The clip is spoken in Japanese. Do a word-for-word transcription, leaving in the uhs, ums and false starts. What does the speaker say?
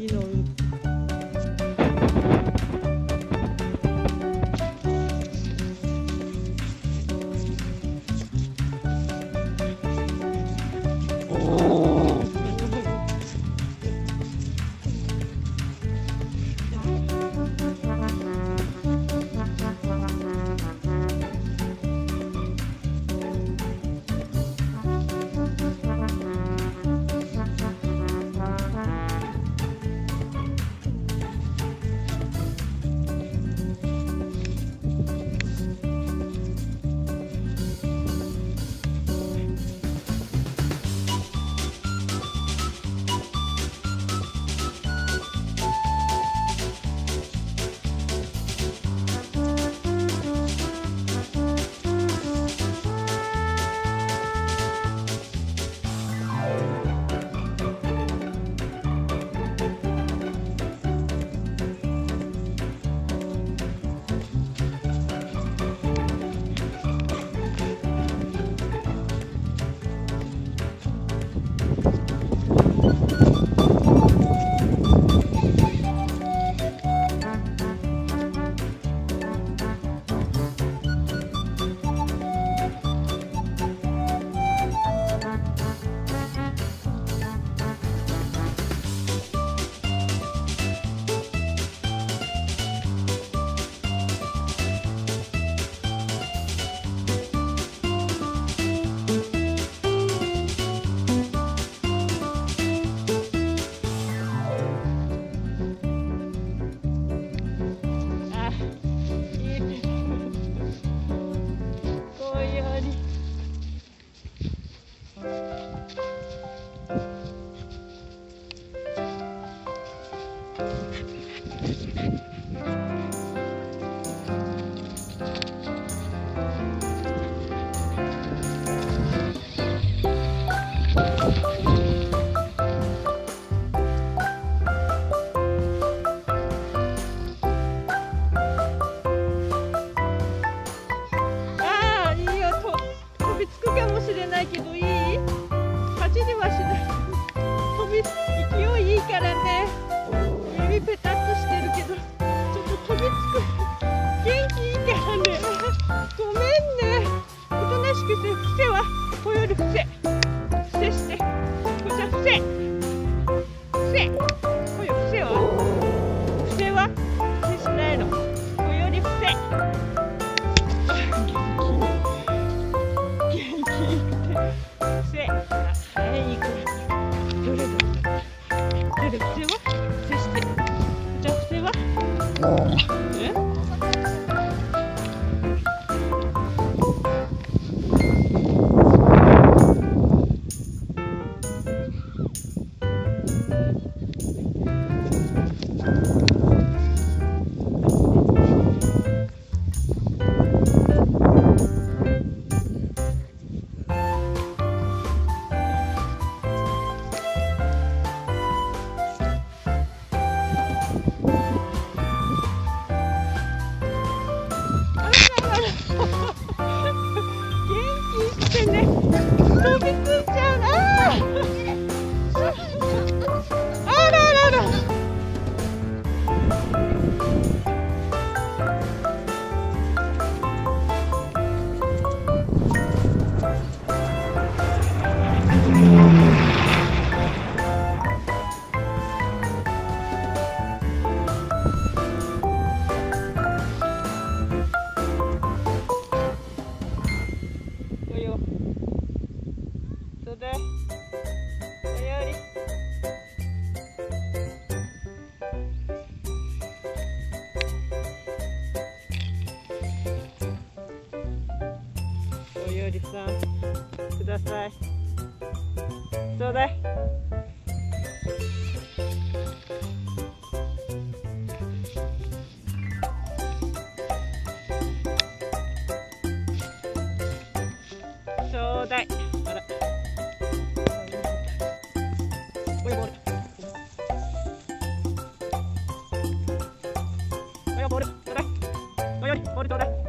の海。けどいい？走りはしない。飛び勢いいいからね。指ペタッとしてるけど、ちょっと飛びつく。元気いいからね。ごめんね。おとなしくて、伏せはこより伏せ。伏せして。こちら伏せ。伏せ。こよ伏せは？伏せは？伏せしないの。こより伏せ。およりさん、ください。ちょうだい。ちょうだい。あら。おいボール。おいボール。ちょうだい。およりボールちょうだい。